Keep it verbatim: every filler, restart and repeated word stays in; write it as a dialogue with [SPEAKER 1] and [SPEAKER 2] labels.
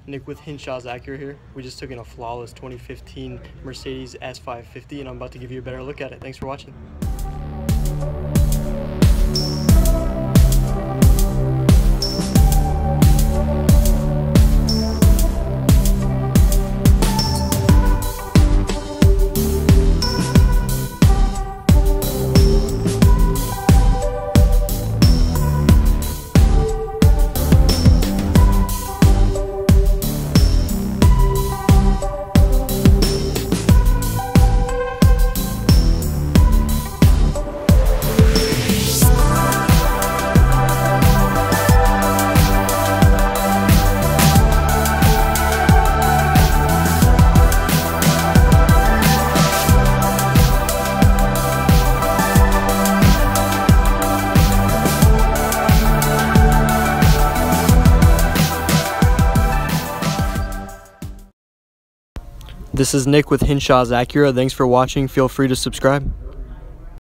[SPEAKER 1] Nick with Hinshaw's Acura here. We just took in a flawless twenty fifteen Mercedes S five fifty and I'm about to give you a better look at it. Thanks for watching. This is Nick with Hinshaw's Acura. Thanks for watching. Feel free to subscribe.